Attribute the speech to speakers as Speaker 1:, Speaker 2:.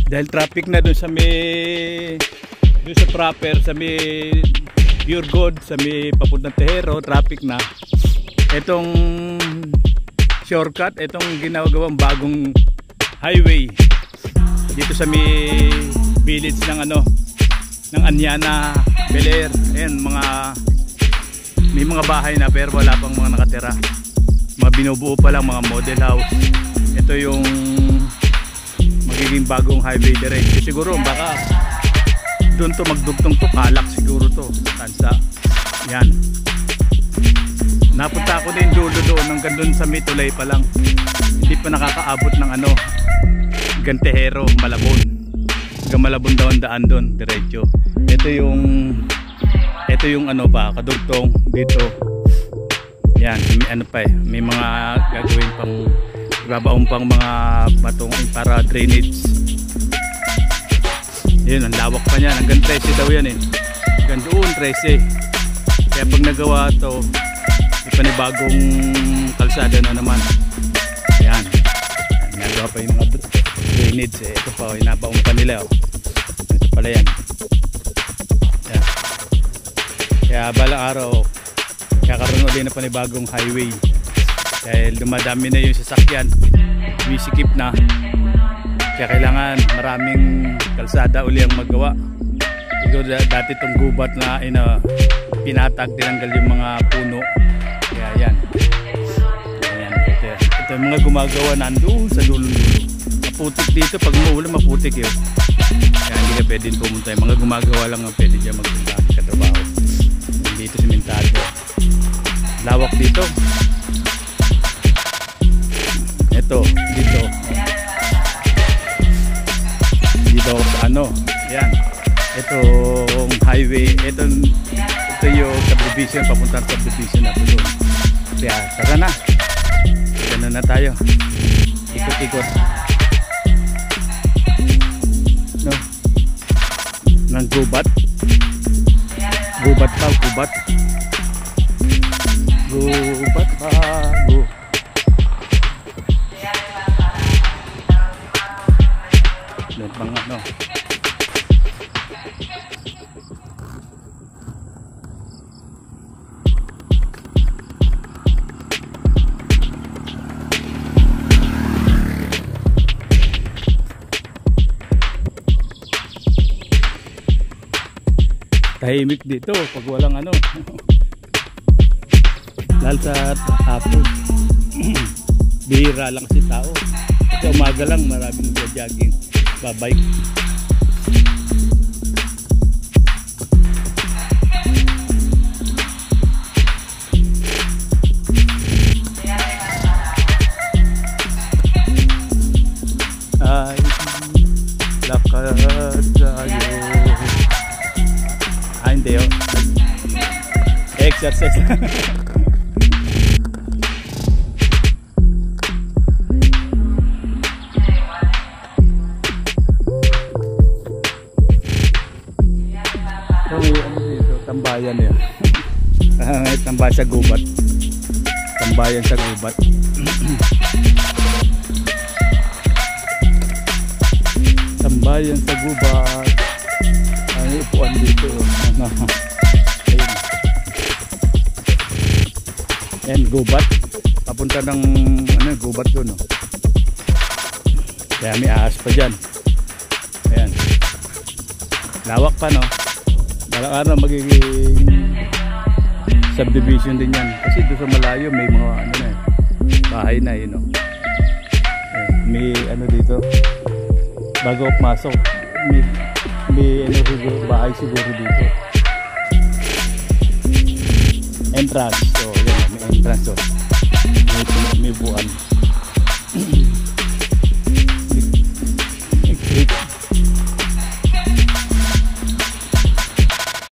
Speaker 1: Dahil traffic na dun sa may dun sa proper sa may Pure Gold sa may papuntang Tejero, traffic na. Itong shortcut, itong ginagawang bagong highway dito sa may village ng ng Anyana, Bel Air. Ayan, may mga bahay na pero wala pang mga nakatira, mga binubuo pa lang, mga model house. Ito yung magiging bagong highway diretso. Siguro baka doon to magdugtong to, Calak siguro to, Tansa. Yan, napunta ako din dulo doon hanggang doon sa may tulay pa lang, hindi pa nakakaabot ng Tejero, Malabon. Hanggang Malabon daw ang daan doon diretso. Ito yung kadugtong dito. Yan, may mga gagawin pang ibabaong pang mga batong para drainage. Yun, ang lawak pa niyan, hanggang 13 daw yan hanggang doon 13. Kaya pag nagawa to, may panibagong kalsada na naman. Yan, nagawa pa yung mga drainage. Ito pa, inabaong pa nila. Ito pala yan. Yan. Kaya balang araw kakaroon ulit na panibagong highway dahil dumadami na yung sasakyan, misikip na. Kaya kailangan maraming kalsada uli ang magawa. Siguro dati itong gubat na pinatag, tinanggal yung mga puno. Kaya yan, ito yung mga gumagawa nandoon sa dulo-dulo. Maputik dito, pag umuulan maputik yun. Kaya hindi ka pwede pumunta. Yung mga gumagawa lang ang pwede dyan magkatrabaho. Dito simentado, lawak dito. Ito dito sa yan, itong highway, ito yung subdivision, papuntang subdivision na ito doon. Kaya tara na, gano'n na tayo, ikot-ikot ng gubat bago. Doon pang tahimik dito pag walang lalo sa hapon. Bihira lang kasi tao. Kasi umaga lang maraming jogging, babike. Ay, lakad tayo. Hindi yun, exercise. Tambayan yun. Tambayan sa gubat. Tambayan sa gubat. Tambayan sa gubat. Ang upuan dito. Yan, gubat. Papunta ng gubat doon. Kaya may ahas pa dyan. Ayan. Lawak pa, no? Balang araw magiging subdivision din yan. Kasi doon sa malayo may mga bahay na yun, no? May dito. Bago pasok, may bahay siguro dito. Entrance. So, yan, may entrance. So, may buwan.